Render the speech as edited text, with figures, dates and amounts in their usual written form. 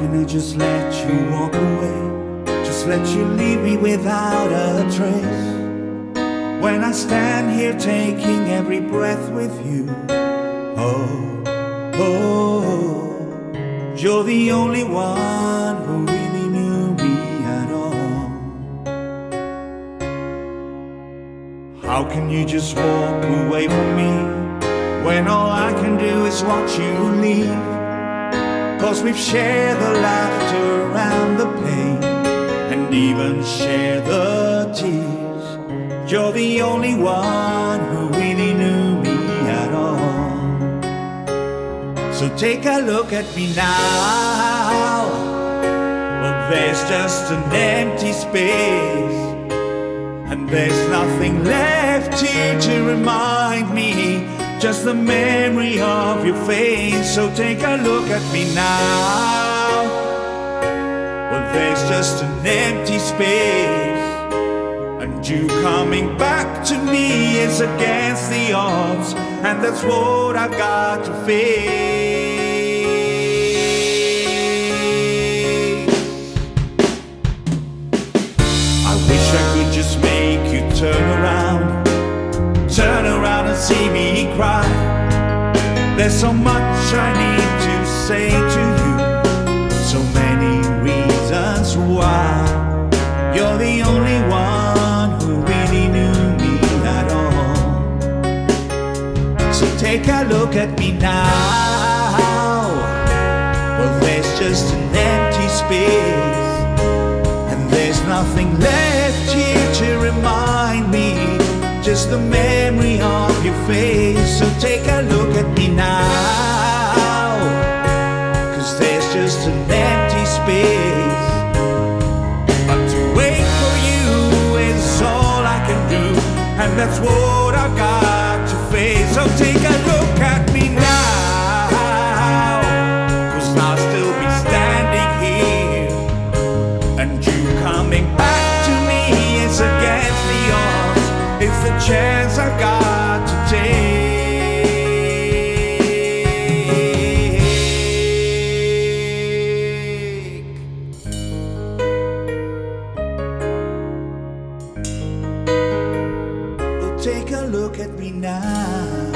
can I just let you walk away? Just let you leave me without a trace. When I stand here taking every breath with you, oh, oh, you're the only one who really knew me at all. How can you just walk away from me when all I can do is watch you leave? 'Cause we've shared the laughter and the pain, and even shared the tears. You're the only one who really knew me at all. So take a look at me now. Well, there's just an empty space, and there's nothing left here to remind me, just the memory of your face. So take a look at me now. Well, there's just an empty space, and you coming back to me is against the odds, and that's what I've got to face. I wish I could just make you turn around and see me cry. There's so much I need to say to you, so many reasons why. You're the only one who really knew me at all. So take a look at me now. Well, there's just an empty space, and there's nothing left here to remind me, just the memory of your face. So take a look at me now, 'cause there's just an empty space. But to wait for you is all I can do, and that's what I've got to face. So take a look at me now, 'cause I'll still be standing here, and you coming back to me is against the odds. It's the chance I've got to take. Oh, take a look at me now.